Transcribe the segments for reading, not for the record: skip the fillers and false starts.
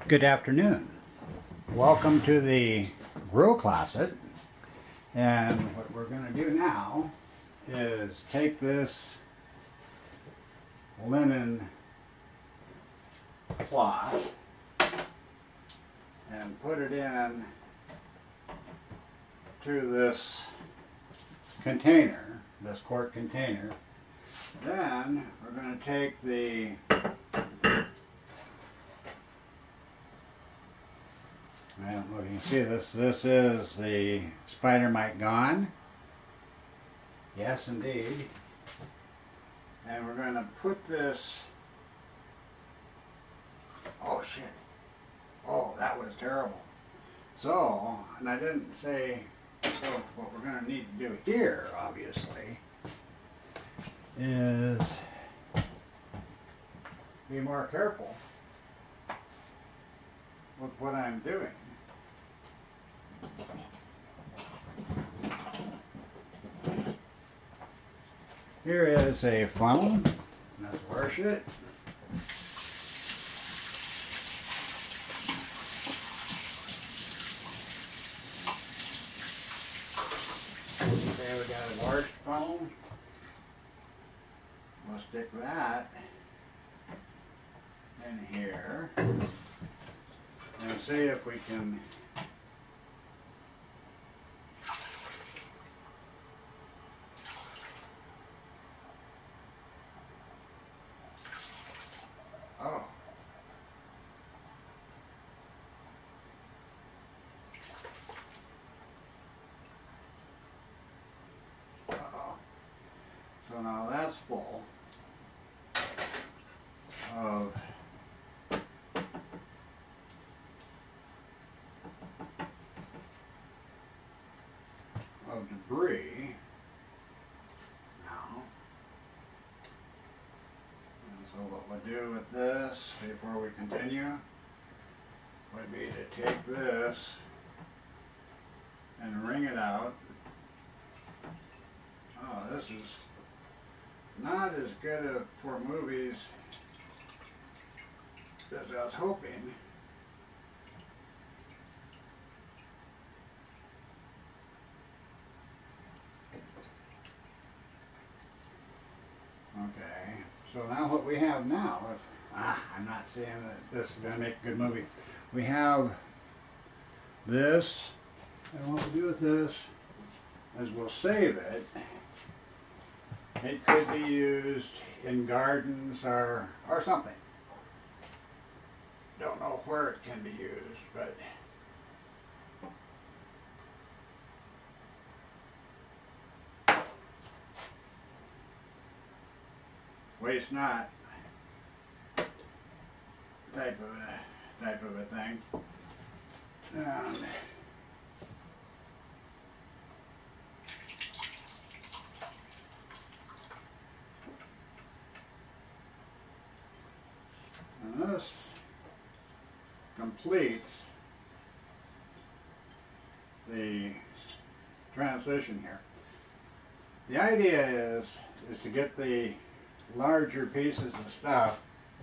Good afternoon. Welcome to the Grill Closet. And what we're going to do now is take this linen cloth and put it in to this container, this quart container. Then we're going to take the I don't know if you can see this. This is the spider mite gone. Yes, indeed. And we're going to put this. Oh, shit. Oh, that was terrible. So, and I didn't say, so what we're going to need to do here, obviously, is be more careful with what I'm doing. Here is a funnel. Let's wash it. Okay, we got a washed funnel. We'll stick that in here and see if we can So now that's full of debris now. And so what we'll do with this before we continue would be to take this and wring it out. Oh, this is not as good for movies as I was hoping. Okay, so now what we have now, I'm not saying that this is going to make a good movie. We have this, and what we'll do with this is we'll save it. It could be used in gardens or something. Don't know where it can be used, but waste not type of a thing. And this completes the transition here. The idea is to get the larger pieces of stuff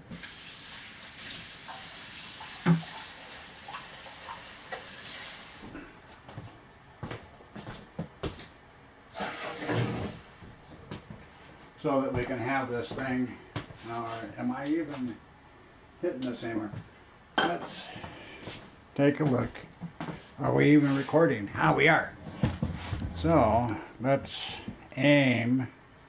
so that we can have this thing. Now, am I even hitting this anywhere? Let's take a look. Are we even recording? Ah, we are. So let's aim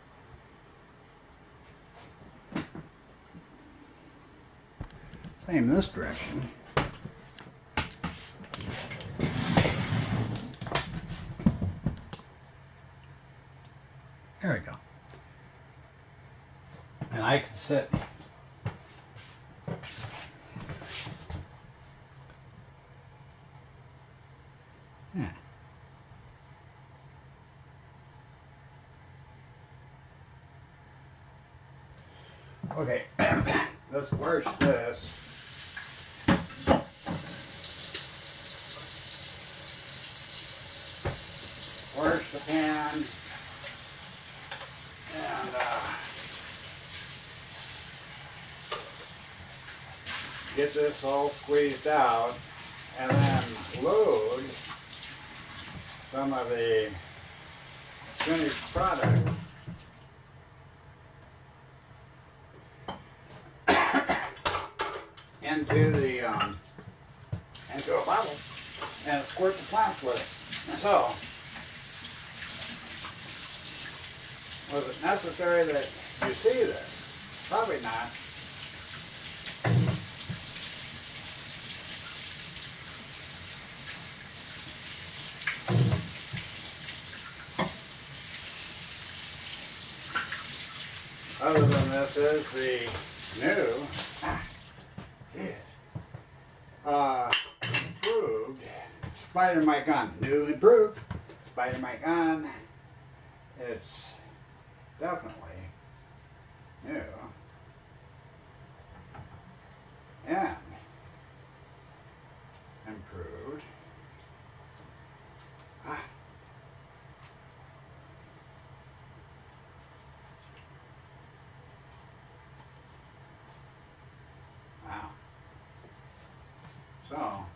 this direction. There we go. And I can sit Okay, let's wash this. Wash the pan and get get this all squeezed out and then load some of the finished product into a bottle and squirt the plants with it. So, was it necessary that you see this? Probably not. Other than this is the new, improved Spider-Mite gun. New improved Spider-Mite gun. It's definitely new and improved. Wow. So,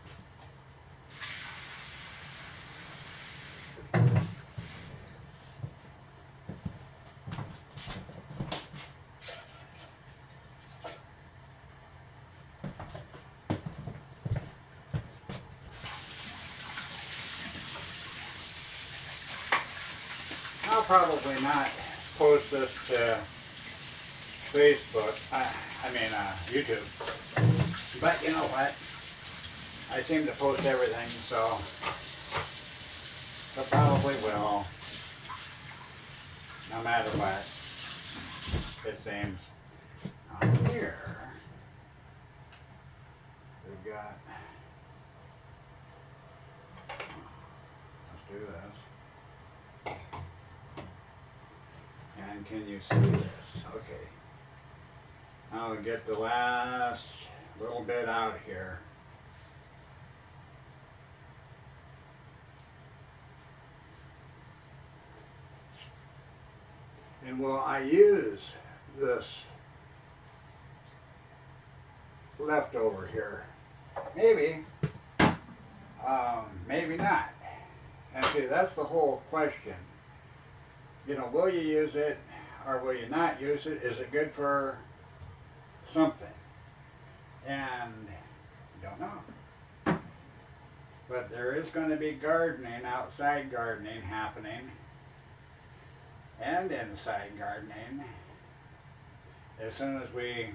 I'll probably not post this to Facebook, I mean YouTube, but you know what, I seem to post everything, so probably will, no matter what, it seems. Here, we've got, let's do this. And can you see this? Okay. Now we get the last little bit out here. And will I use this leftover here? Maybe. Maybe not. And see, that's the whole question. You know, will you use it or will you not use it? Is it good for something? And don't know. But there is going to be gardening, outside gardening happening, and inside gardening as soon as we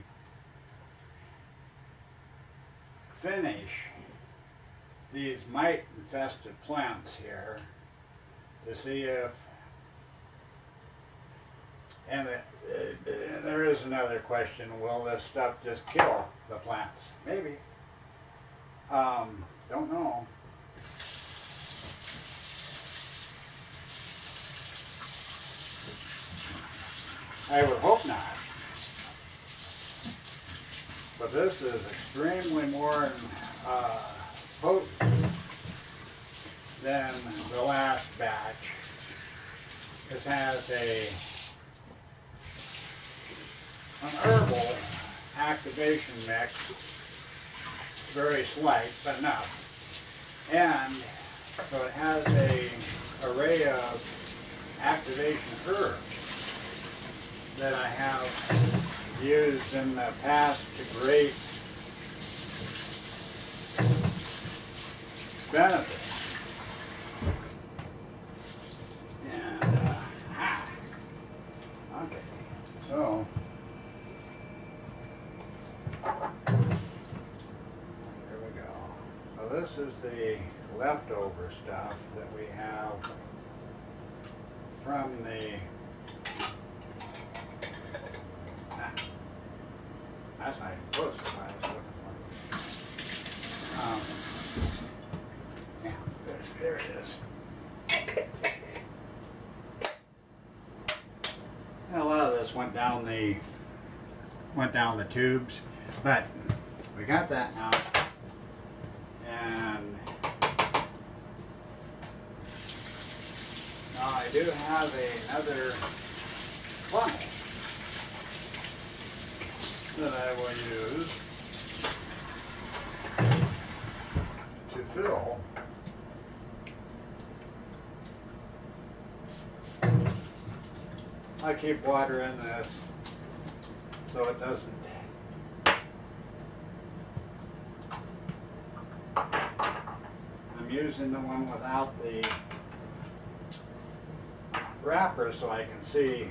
finish these mite infested plants here, to see if, and there is another question, will this stuff just kill the plants? Maybe. Don't know. I would hope not. But this is extremely more potent than the last batch. This has an herbal activation mix, very slight, but enough. And so it has an array of activation herbs that I have used in the past to great benefit. And, okay, so, here we go. So this is the leftover stuff that we have from the, that's not even close to what I was looking for. Yeah, there it is. And a lot of this went down the tubes, but we got that now. And now I do have another funnel that I will use. to fill. I keep water in this so it doesn't I'm using the one without the wrapper so I can see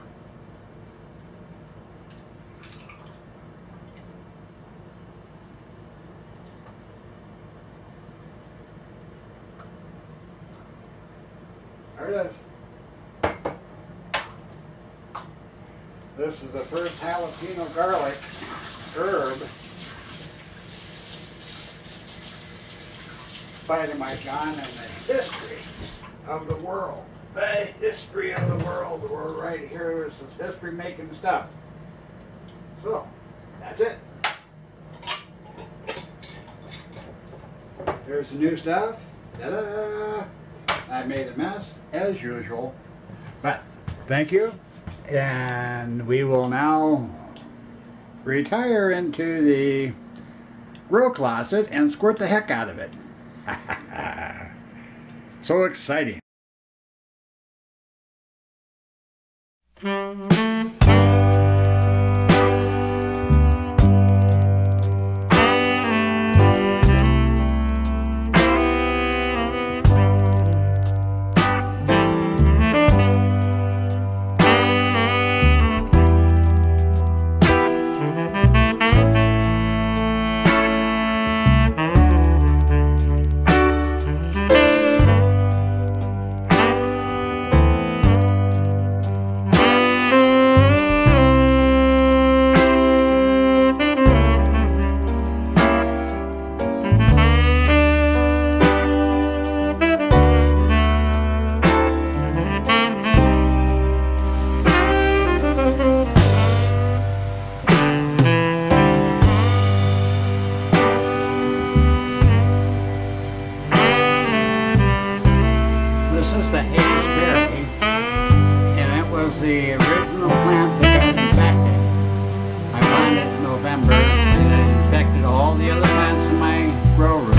there it is. This is the first jalapeno garlic herb Dynamite John and the history of the world. The history of the world. We're right here. This is history making stuff. So, that's it. Here's the new stuff. Ta-da! I made a mess, as usual. But, thank you. And we will now retire into the grow closet and squirt the heck out of it. So exciting. This is the Hayes berry, and it was the original plant that got infected. I planted it in November, and it infected all the other plants in my grow room.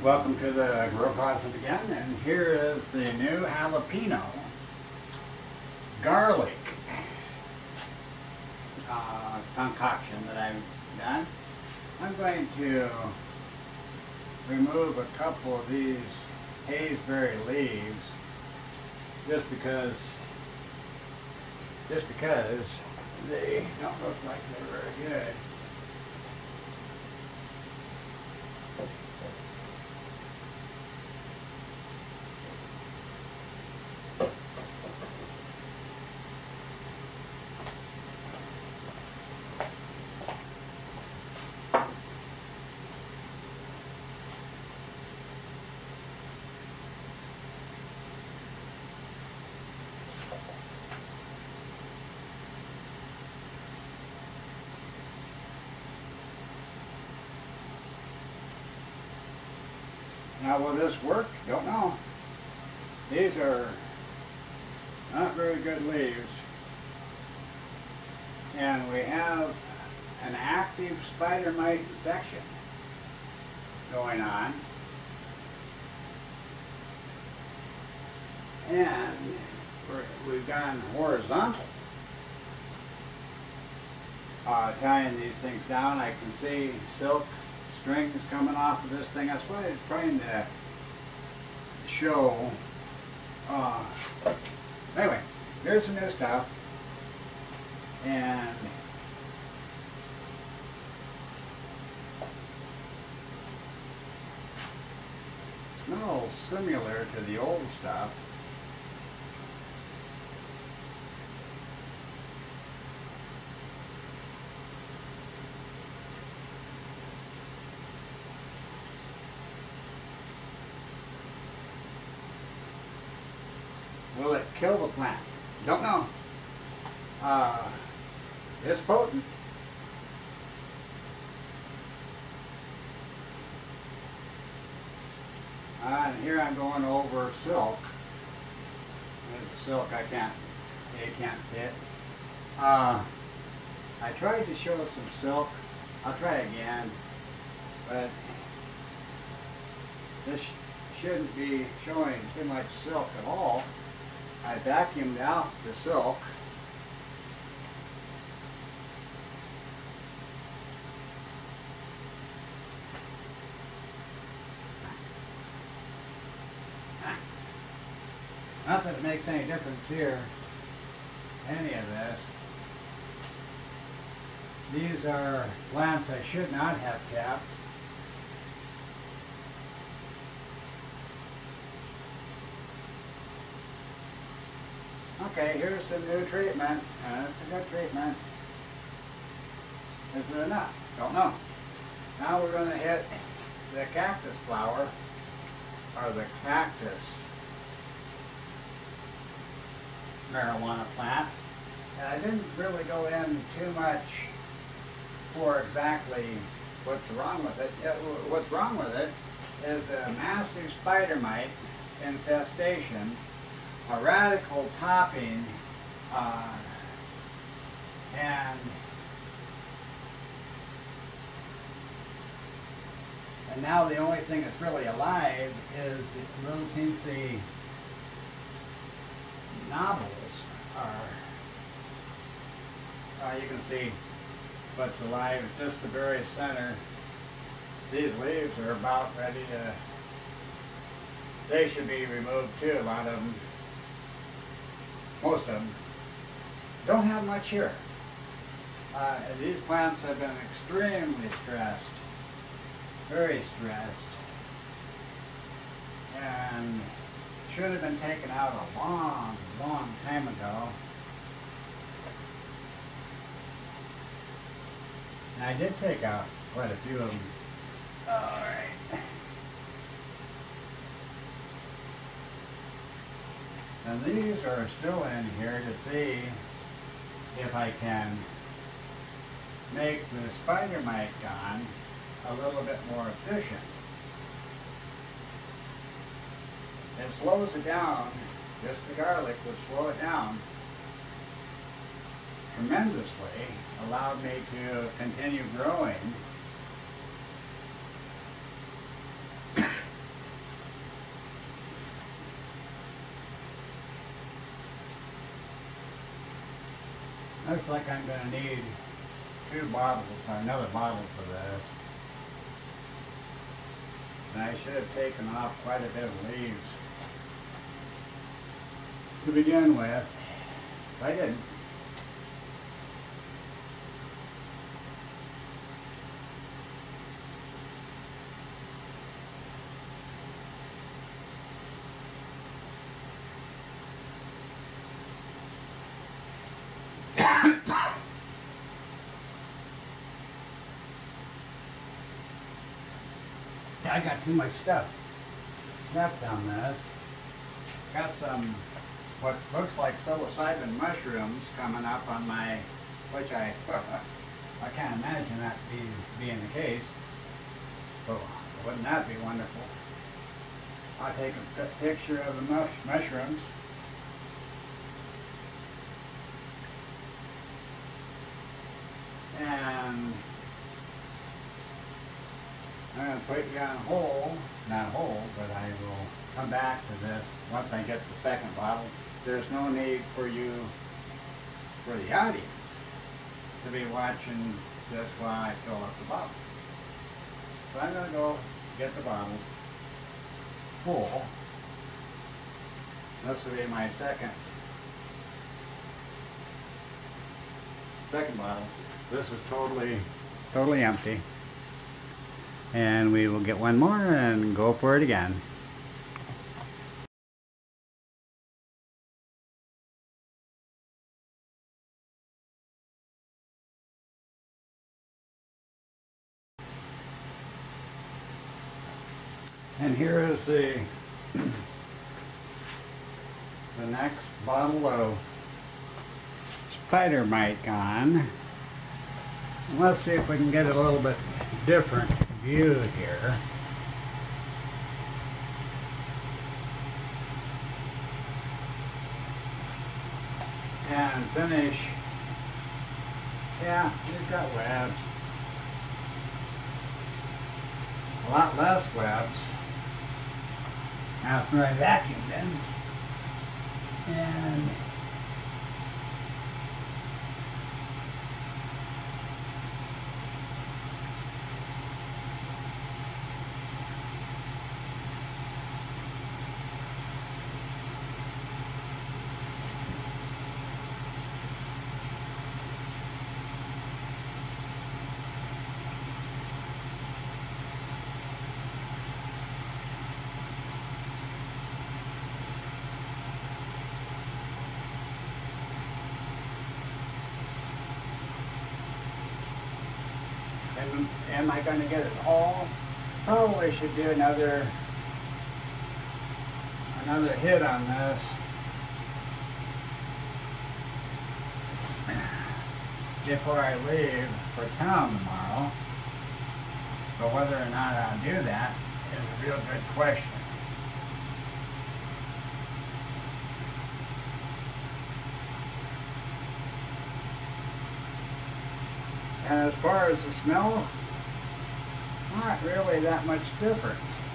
Welcome to the Grow Closet again, and here is the new jalapeno garlic concoction that I've done. I'm going to remove a couple of these hazeberry leaves just because they don't look like they're very good. Now will this work? Don't know. These are not very good leaves. And we have an active spider mite infection going on. And we've gone horizontal. Tying these things down, I can see silk strings coming off of this thing. That's what I was trying to show. Anyway, here's some new stuff. And smells similar to the old stuff. Will it kill the plant? Don't know. It's potent. And here I'm going over silk. There's the silk, you can't see it. I tried to show some silk. I'll try again. But this shouldn't be showing too much silk at all. I vacuumed out the silk. Not that it makes any difference here, any of this. These are plants I should not have kept. Okay, here's some new treatment, and it's a good treatment. Is it enough? Don't know. Now we're going to hit the cactus flower, or the cactus marijuana plant. And I didn't really go in too much for exactly what's wrong with it. What's wrong with it is a massive spider mite infestation, a radical topping, and now the only thing that's really alive is its little teensy knobbles. You can see what's alive. It's just the very center. These leaves are about ready to, they should be removed too, a lot of them. Most of them don't have much here. These plants have been extremely stressed, very stressed, and should have been taken out a long, long time ago. And I did take out quite a few of them. All right. And these are still in here to see if I can make the spider mite gun a little bit more efficient. It slows it down, just the garlic would slow it down tremendously, allowed me to continue growing. looks like I'm going to need 2 bottles, or another bottle for this. And I should have taken off quite a bit of leaves to begin with. I didn't. I got too much stuff left on this. Got some what looks like psilocybin mushrooms coming up on my, which I can't imagine that being the case. But wouldn't that be wonderful? I'll take a picture of the mushrooms. And I'm going to put you on hold, not hold, but I will come back to this once I get the second bottle. There's no need for you, for the audience, to be watching this while I fill up the bottle. So I'm going to go get the bottle full. This will be my second bottle. This is totally empty. And we will get one more and go for it again. And here is the next bottle of spider mite gone. Let's see if we can get a little bit different view here. And finish. Yeah, we've got webs. A lot less webs after I vacuumed them. And am I going to get it all? Probably should do another hit on this. Before I leave for town tomorrow. But whether or not I'll do that is a real good question. And as far as the smell, not really that much different.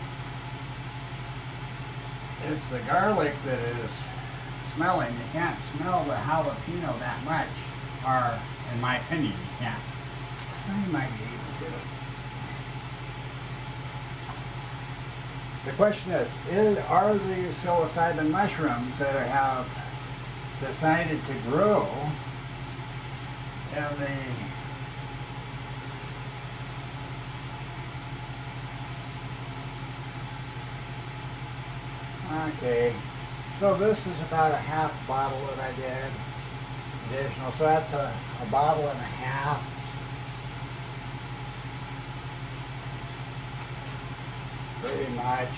It's the garlic that is smelling. You can't smell the jalapeno that much, or in my opinion, you can't. You might be able to. The question is are these psilocybin mushrooms that I have decided to grow in the okay, so this is about a half bottle that I did additional, so that's a bottle and a half. Pretty much.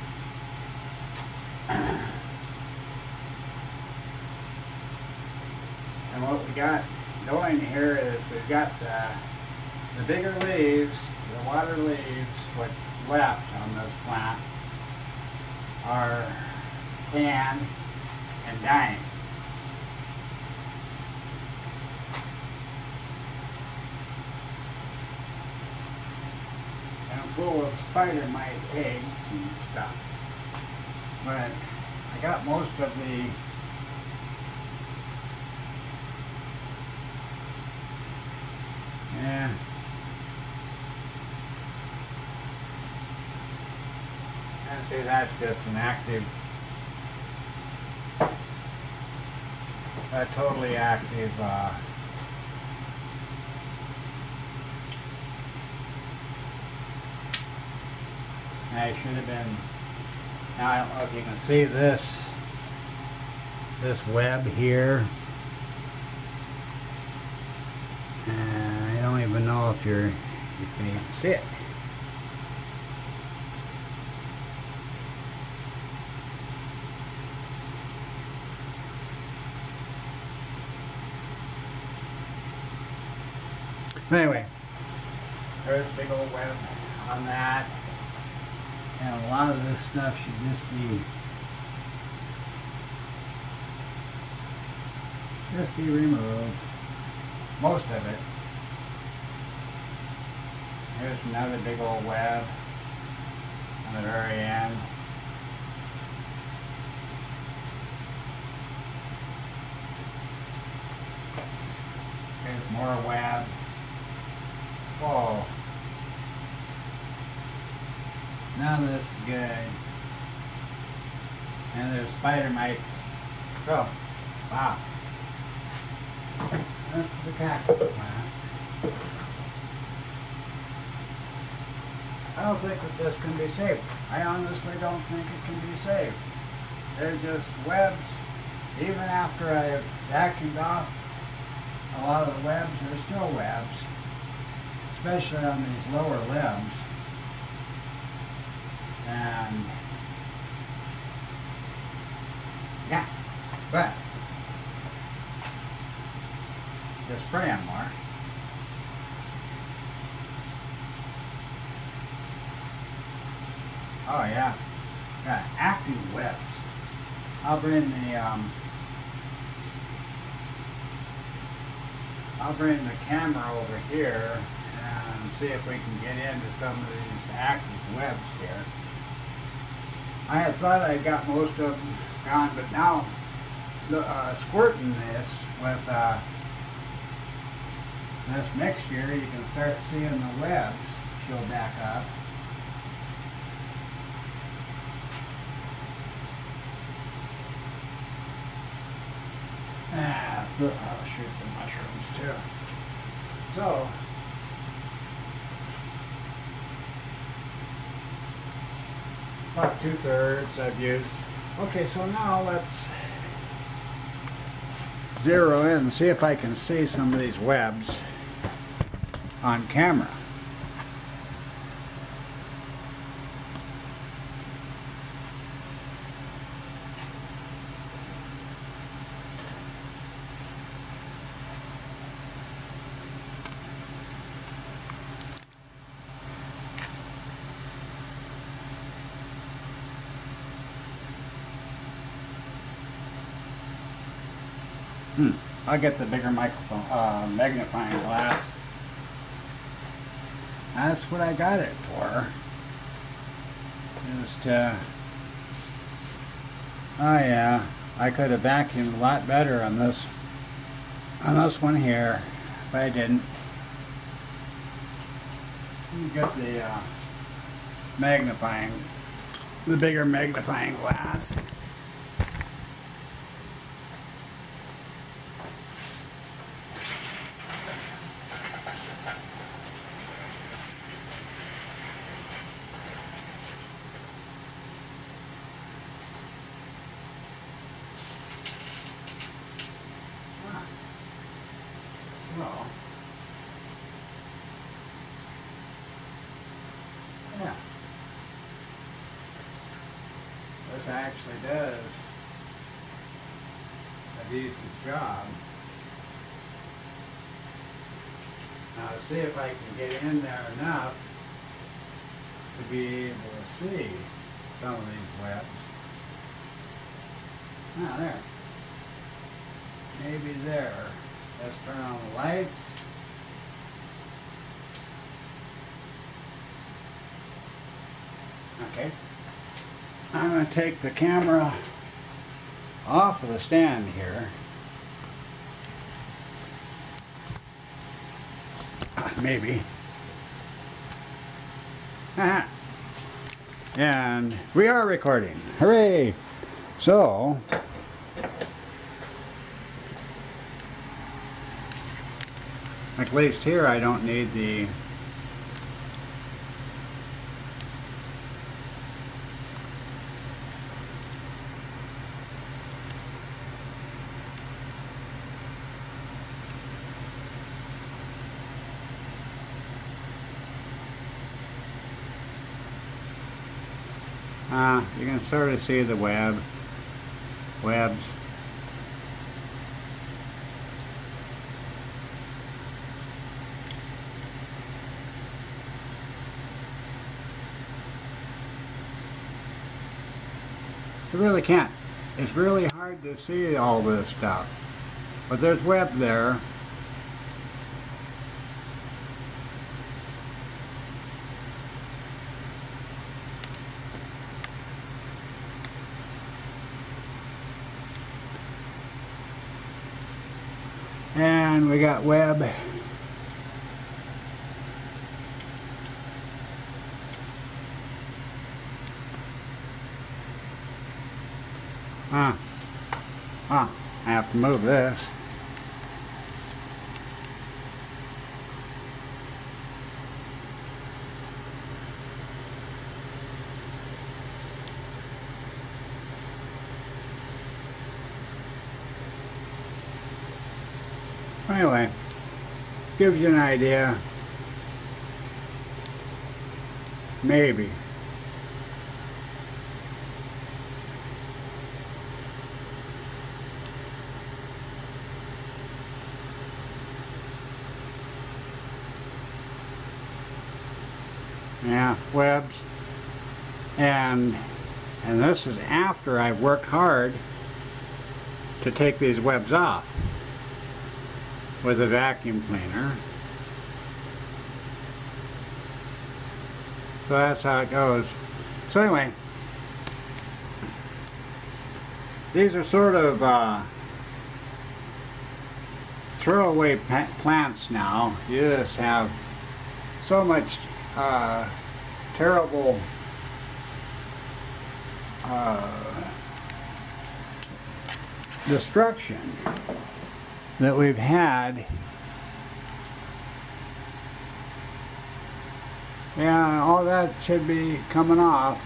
And what we got going here is we've got the bigger leaves, the water leaves, what's left on this plant, are canned and dying. And full of spider mite eggs and stuff. But I got most of the see, that's just an active, a totally active I should have been, now I don't know if you can see this web here. I don't even know if you can even see it. Anyway, there's a big old web on that. And a lot of this stuff should just be removed. Most of it. Here's another big old web on the very end. Here's more web. Whoa. Now this is good. And there's spider mites. Oh, wow. This is the cactus plant. I don't think that this can be saved. I honestly don't think it can be saved. They're just webs. Even after I've vacuumed off a lot of the webs, they're still webs. Especially on these lower limbs. And yeah, but just spray them more. Oh yeah, got active webs. I'll bring the camera over here and see if we can get into some of these active webs here. I had thought I got most of them gone, but now squirting this with this mixture, you can start seeing the webs show back up. I'll shoot the mushrooms too. So, about 2/3 I've used. Okay, so now let's zero in and see if I can see some of these webs on camera. I'll get the bigger microphone, magnifying glass. That's what I got it for. Just, oh yeah, I could have vacuumed a lot better on this one here, but I didn't. You get the the bigger magnifying glass. Yeah. This actually does a decent job. Now to see if I can get in there enough to be able to see some of these webs. Ah, there. Maybe there. Let's turn on the lights. Okay. I'm going to take the camera off of the stand here. Maybe. And we are recording. Hooray! So, at least here I don't need the you can sort of see the webs. You really can't. It's really hard to see all this stuff. But there's web there. And we got web. I have to move this. Anyway, gives you an idea. Maybe. Yeah, webs. And this is after I've worked hard to take these webs off with a vacuum cleaner. So that's how it goes. So anyway, these are sort of throwaway plants now. You just have so much terrible destruction that we've had. Yeah, all that should be coming off.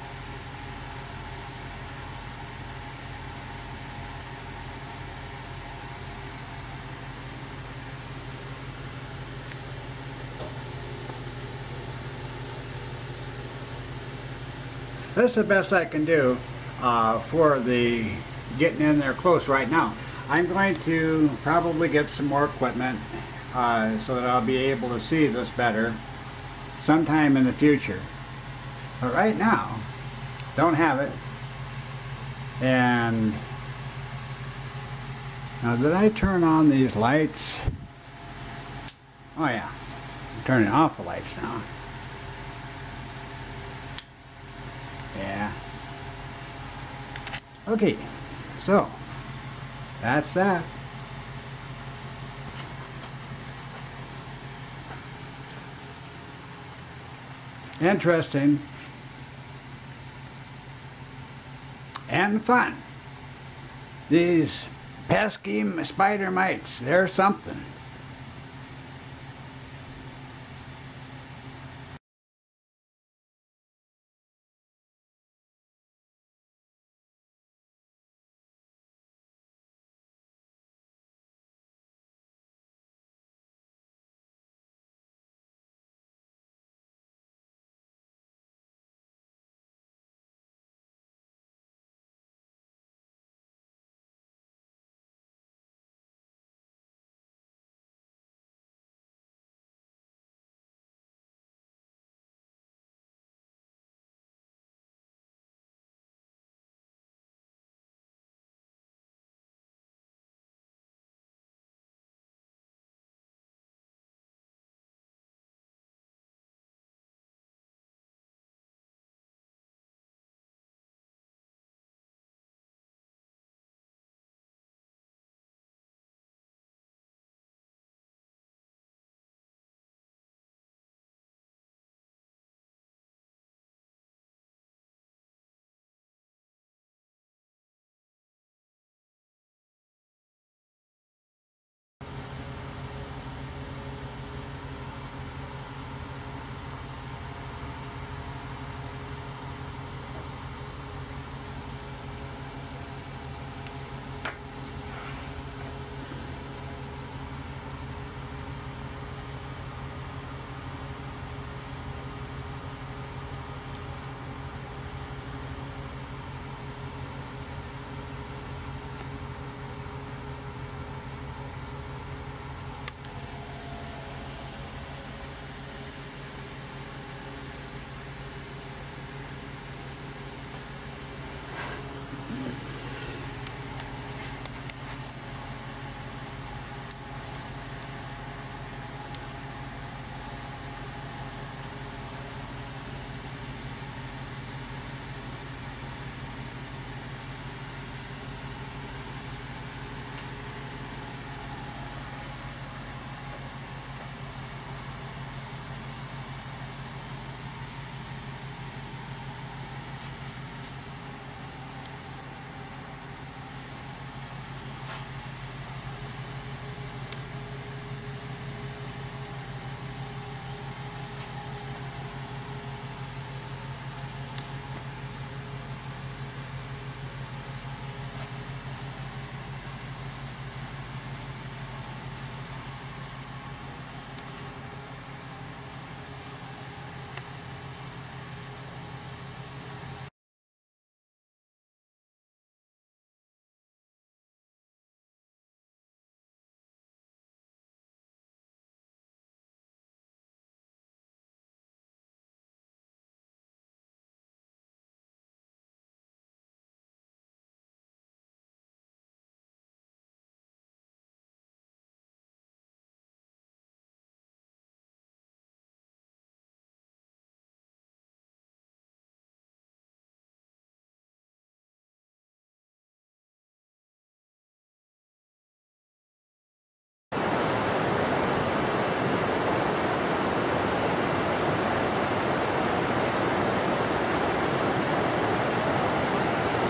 That's the best I can do for the getting in there close right now. I'm going to probably get some more equipment so that I'll be able to see this better sometime in the future. But right now, don't have it. And now, did I turn on these lights? Oh yeah, I'm turning off the lights now. Yeah. Okay, so that's that. Interesting and fun. These pesky spider mites, they're something.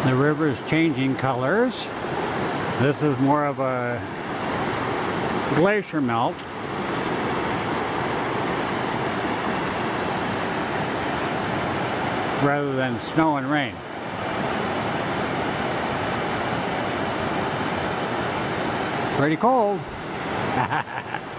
The river is changing colors. This is more of a glacier melt. Rather than snow and rain. Pretty cold.